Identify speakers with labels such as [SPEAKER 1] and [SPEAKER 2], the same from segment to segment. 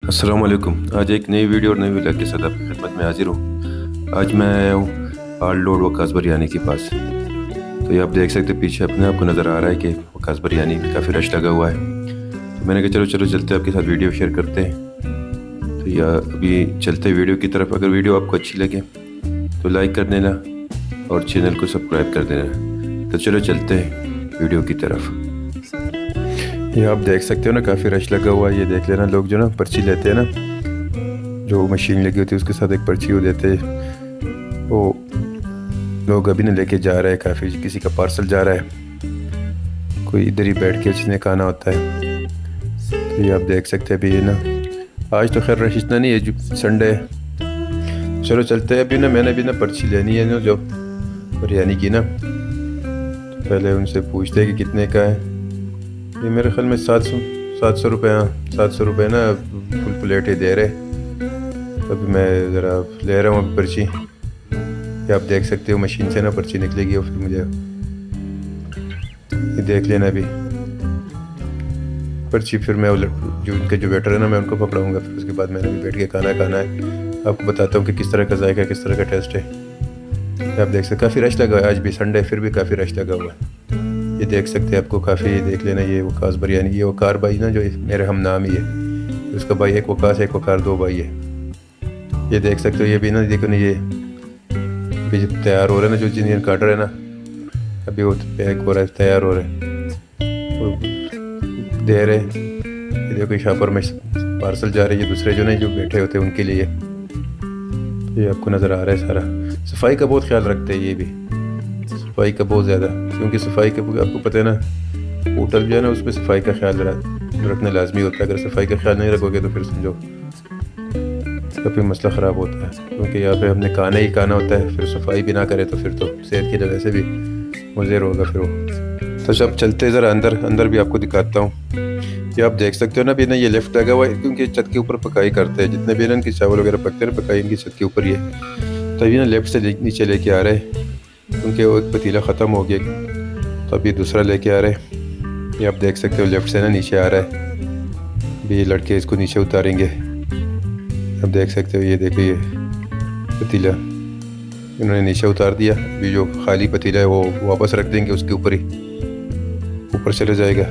[SPEAKER 1] अस्सलाम वालेकुम। आज एक नई वीडियो और नई व्लॉग के साथ आपकी खिदमत में हाजिर हूँ। आज मैं आया हूँ आल रोड वकास बिरयानी के पास। तो ये आप देख सकते हैं, पीछे अपने आपको नज़र आ रहा है कि वकास बिरयानी में काफ़ी रश लगा हुआ है। तो मैंने कहा चलो चलते हैं, आपके साथ वीडियो शेयर करते हैं। तो या अभी चलते वीडियो की तरफ। अगर वीडियो आपको अच्छी लगे तो लाइक कर देना और चैनल को सब्सक्राइब कर देना। तो चलो चलते हैं वीडियो की तरफ। ये आप देख सकते हो ना, काफ़ी रश लगा हुआ है। ये देख लेना, लोग जो ना पर्ची लेते हैं ना, जो मशीन लगी होती है उसके साथ एक पर्ची वो देते हैं। वो लोग अभी ना लेके जा रहे हैं, काफ़ी किसी का पार्सल जा रहा है, कोई इधर ही बैठ के जिसने खाना होता है। तो ये आप देख सकते हैं अभी ये ना, आज तो खैर रश इतना नहीं है, जो संडे है। चलो चलते हैं। अभी ना मैंने भी ना पर्ची लेनी है ना, जो बिरयानी की ना, तो पहले उनसे पूछते हैं कि कितने का है। ये मेरे ख्याल में 700 रुपये, 700 रुपये ना फुल प्लेट ही दे रहे। अभी मैं ज़रा ले रहा हूँ अभी पर्ची। ये आप देख सकते हो मशीन से ना पर्ची निकलेगी और फिर मुझे ये देख लेना अभी पर्ची। फिर मैं जो उनके जो वेटर है ना, मैं उनको पकड़ाऊँगा। फिर उसके बाद मैंने भी बैठ के खाना है। आपको बताता हूँ कि किस तरह का जायका, किस तरह का टेस्ट है। आप देख सकते काफ़ी रश लगा हुआ है, आज भी संडे फिर भी काफ़ी रश लगा हुआ है। ये देख सकते हैं, आपको काफ़ी देख लेना। ये वकास बिरयानी, ये वकार भाई ना जो मेरे हम नाम ही है, उसका भाई एक वकास, एक वकार, दो भाई है। ये देख सकते हो, ये भी ना देखो ना, ये भी तैयार हो रहा है ना, जो जिन काट रहे हैं ना, अभी वो पैक हो रहा है, तैयार हो रहा है, वो दे रहे। ये देखो शॉपर में पार्सल जा रही है, दूसरे जो ना जो बैठे होते हैं उनके लिए। ये आपको नज़र आ रहा है सारा। सफाई का बहुत ख्याल रखते हैं ये भी, सफाई का बहुत ज़्यादा, क्योंकि सफाई का आपको पता है ना, होटल जो है ना उसमें सफाई का ख्याल रखना लाजमी होता है। अगर सफाई का ख्याल नहीं रखोगे तो फिर समझो काफ़ी मसला ख़राब होता है, क्योंकि यहाँ पे हमने खाना ही खाना होता है। फिर सफाई भी ना करे तो फिर तो सेहत के लिए वैसे भी मुज़र होगा फिर वो। तो जब चलते ज़रा अंदर भी आपको दिखाता हूँ। ये आप देख सकते हो ना, भी ना ये लिफ्ट लगा हुआ है, क्योंकि छत के ऊपर पकाई करते हैं। जितने भी ना इनके चावल वगैरह पकते हैं ना, पकाई इनकी छत के ऊपर ही है। तभी ना लेफ्ट से नीचे लेके आ रहे हैं, क्योंकि वो एक पतीला ख़त्म हो गया, तो अभी दूसरा लेके आ रहे हैं। ये आप देख सकते हो लेफ़्ट से ना नीचे आ रहा है। अभी ये लड़के इसको नीचे उतारेंगे। आप देख सकते हो, ये देखो ये पतीला इन्होंने नीचे उतार दिया। अभी जो खाली पतीला है वो वापस रख देंगे, उसके ऊपर ही ऊपर चले जाएगा।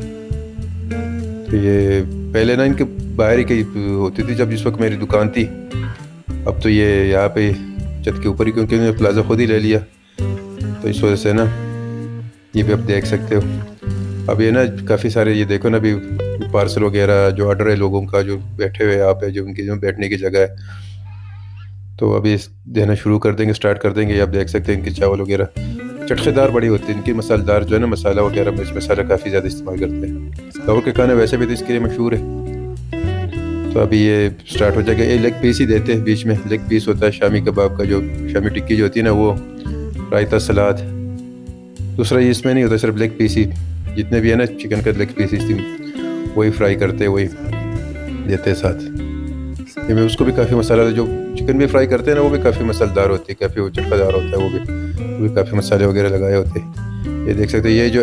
[SPEAKER 1] तो ये पहले ना इनके बाहर ही कहीं होती थी जब जिस वक्त मेरी दुकान थी। अब तो ये यहाँ पे छत के ऊपर ही, क्योंकि उन्होंने प्लाजा खुद ही ले लिया, तो इस वजह से ना ये भी आप देख सकते हो। अब ये ना काफ़ी सारे, ये देखो ना, अभी पार्सल वगैरह जो ऑर्डर है लोगों का, जो बैठे हुए यहाँ पे, जो उनकी जो बैठने की जगह है, तो अभी देना शुरू कर देंगे, स्टार्ट कर देंगे। आप देख सकते हैं इनके चावल वगैरह चटखेदार बड़ी होती है, इनकी मसालेदार जो है ना, मसाला वगैरह मिर्च मसाला काफ़ी ज़्यादा इस्तेमाल करते हैं। गाँव के खाने वैसे भी तो इसके लिए मशहूर है। तो अभी ये स्टार्ट हो जाएगा। ये लेग पीस ही देते हैं, बीच में लेग पीस होता है शामी कबाब का, जो शामी टिक्की जो होती है ना, वो रायता सलाद। दूसरा ये इसमें नहीं होता, सिर्फ लेग पीस ही। जितने भी है ना चिकन का लेग पीस वही फ्राई करते हैं, वही देते हैं साथ। ये में उसको भी काफ़ी मसाला, जो चिकन भी फ्राई करते हैं ना, वो भी काफ़ी मसालेदार होती है, काफ़ी वो चटखादार होता है, वो भी काफ़ी मसाले वगैरह लगाए होते हैं। ये देख सकते हैं, ये जो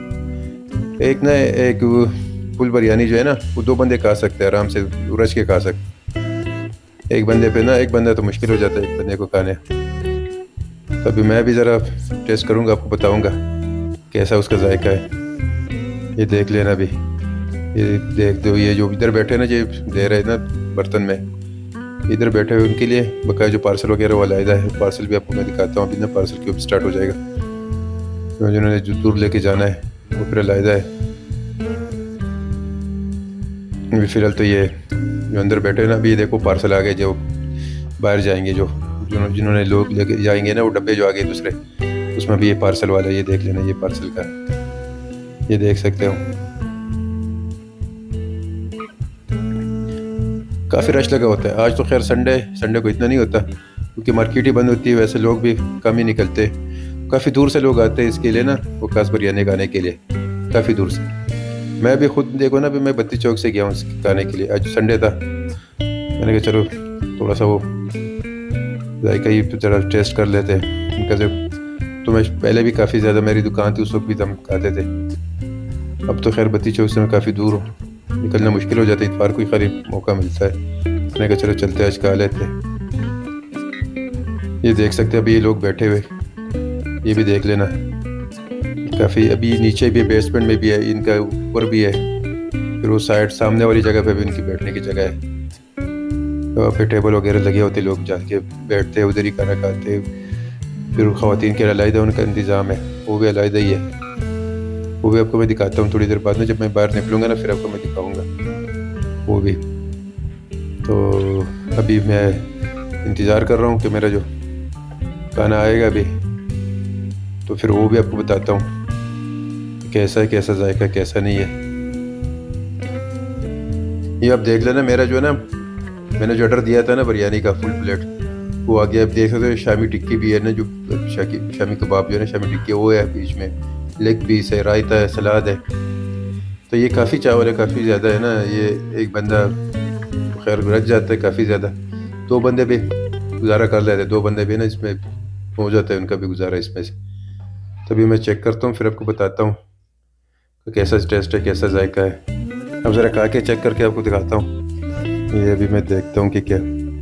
[SPEAKER 1] एक फुल बिरयानी जो है ना, वो 2 बंदे खा सकते हैं आराम से, रच के खा सकते हैं। एक बंदे पे ना, एक बंदा तो मुश्किल हो जाता है एक बंदे को खाने। तो अभी मैं भी ज़रा टेस्ट करूँगा, आपको बताऊँगा कैसा उसका जायका है। ये देख लेना भी, ये देख दो, ये जो इधर बैठे ना, ये दे रहे हैं ना बर्तन में, इधर बैठे हुए उनके लिए बकाया जो पार्सल वगैरह वाला आया है। पार्सल भी आपको मैं दिखाता हूँ। अभी ना पार्सल क्यों स्टार्ट हो जाएगा, जिन्होंने जो दूर लेके जाना है वो फिर लायदा है। अभी फ़िलहाल तो ये जो अंदर बैठे हैं ना, अभी ये देखो पार्सल आ गए, जो बाहर जाएंगे, जो जिन्होंने लोग लेके जाएंगे ना, वो डब्बे जो आ गए दूसरे, उसमें भी ये पार्सल वाला, ये देख लेना, ये पार्सल का, ये देख सकते हो। काफ़ी रश लगा होता है। आज तो खैर संडे को इतना नहीं होता, क्योंकि मार्केट ही बंद होती है, वैसे लोग भी कम ही निकलते। काफ़ी दूर से लोग आते हैं इसके लिए ना, वकास बिरयानी खाने के लिए, काफ़ी दूर से। मैं भी खुद देखो ना, अभी मैं बत्ती चौक से गया हूँ खाने के लिए। आज संडे था, मैंने कहा चलो थोड़ा सा वो जायका ही ज़रा टेस्ट कर लेते हैं इनका। तो मैं पहले भी काफ़ी ज़्यादा, मेरी दुकान थी उस वक्त भी हम खाते थे। अब तो खैर बत्ती चौक से मैं काफ़ी दूर हूँ, निकलना मुश्किल हो जाता है। इतवार को ही खाली मौका मिलता है। मैंने कहा चलो चलते आज खा लेते। ये देख सकते हैं अभी ये लोग बैठे हुए, ये भी देख लेना। काफ़ी अभी नीचे भी बेसमेंट में भी है, इनका ऊपर भी है, फिर वो साइड सामने वाली जगह पे भी इनकी बैठने की जगह है। तो वहाँ पे टेबल वगैरह लगे होते, लोग जाके बैठते हैं, उधर ही खाना खाते हैं। फिर ख़वातीन के अलग उनका इंतज़ाम है, वो भी अलग ही है। वो भी आपको मैं दिखाता हूँ थोड़ी देर बाद में, जब मैं बाहर निकलूँगा ना फिर आपको मैं दिखाऊँगा वो भी। तो अभी मैं इंतज़ार कर रहा हूँ कि मेरा जो खाना आएगा अभी, तो फिर वो भी आपको बताता हूँ कैसा है, कैसा जायका, कैसा नहीं है। ये आप देख लेना, मेरा जो है ना, मैंने जो ऑर्डर दिया था ना बिरयानी का फुल प्लेट, वो आ गया। अब देख सकते हो शामी टिक्की भी है ना, जो शामी कबाब जो है ना, शामी टिक्की वो है, बीच में लेग पीस है, रायता है, सलाद है। तो ये काफ़ी चावल है, काफ़ी ज़्यादा है ना। ये एक बंदा खैर रच जाता है काफ़ी ज़्यादा, 2 बंदे भी गुजारा कर लेते हैं, 2 बंदे भी ना इसमें हो जाता है उनका भी गुजारा इसमें से। तभी मैं चेक करता हूँ, फिर आपको बताता हूँ कि कैसा टेस्ट है, कैसा जायका है। अब ज़रा खा के चेक करके आपको दिखाता हूँ। ये अभी मैं देखता हूँ कि क्या,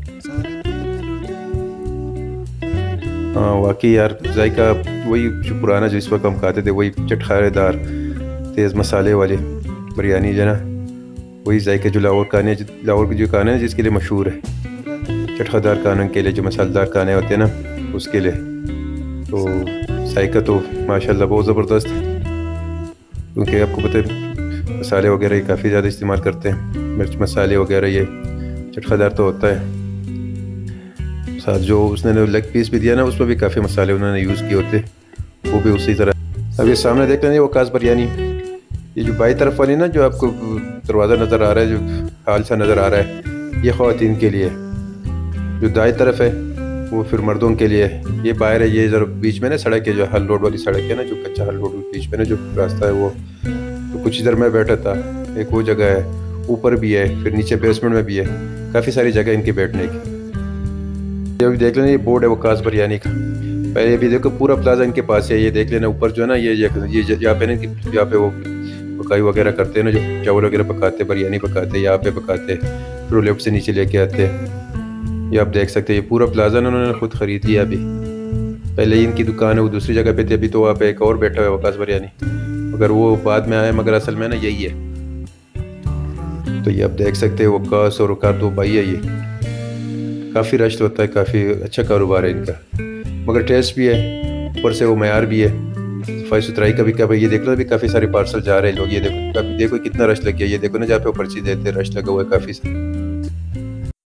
[SPEAKER 1] हाँ वाकई यार जायका वही जो पुराना जो इस वक्त हम खाते थे, वही चटखारेदार तेज़ मसाले वाली बिरयानी जो ना, वही जायके जो लाहौर के जो खाने हैं जिसके लिए मशहूर है, चटखादार खाने के लिए, जो मसालेदार खाने होते हैं ना उसके लिए। तो जायका तो माशाल्लाह बहुत ज़बरदस्त है, क्योंकि आपको पता है मसाले वगैरह ये काफ़ी ज़्यादा इस्तेमाल करते हैं, मिर्च मसाले वगैरह, ये चटखादार तो होता है। साथ जो उसने लेग पीस भी दिया ना, उसमें भी काफ़ी मसाले उन्होंने यूज़ किए होते, वो भी उसी तरह। अब ये सामने देख लें, वो कास बिरयानी, ये जो बाई तरफ वाली ना, जो आपको दरवाज़ा नज़र आ रहा है, जो हाल सा नज़र आ रहा है, ये ख़वातीन के लिए। जो दाई तरफ है वो फिर मर्दों के लिए। ये बाहर है, ये ज़रा बीच में ना सड़क है, जो हल रोड वाली सड़क है ना, जो कच्चा हल रोड बीच में ना जो रास्ता है वो। तो कुछ इधर मैं बैठा था, एक वो जगह है, ऊपर भी है, फिर नीचे बेसमेंट में भी है, काफ़ी सारी जगह इनके बैठने की। ये भी देख लेना, ये बोर्ड है वो कास बिरयानी का। पहले भी देखो पूरा प्लाजा इनके पास है। ये देख लेना ऊपर जो है ना, ये यहाँ पे ना, यहाँ पे वो पकाई वगैरह करते हैं ना, जो चावल वगैरह पकाते, बिरयानी पकाते, यहाँ पे पकाते, फिर वो लेफ्ट से नीचे लेके आते हैं। ये आप देख सकते हैं, ये पूरा प्लाजा ना उन्होंने खुद ख़रीद लिया अभी। पहले ही इनकी दुकान है वो दूसरी जगह पे थी, अभी तो वहाँ पे एक और बैठा हुआ है वकास बिरयानी, मगर वो बाद में आया, मगर असल में ना यही है। तो ये आप देख सकते हैं वकास और वकार 2 भाई है। ये काफ़ी रश होता है, काफ़ी अच्छा कारोबार है इनका, मगर टेस्ट भी है, ऊपर से वो मयार भी है, सफाई सुथराई का भी। क्या भाई ये देख लो, अभी काफ़ी सारे पार्सल जा रहे हैं लोग। ये देखो, अभी देखो कितना रश लग गया। ये देखो ना, जहाँ पे वो पर्ची देते रश लगा हुआ है काफ़ी सारा।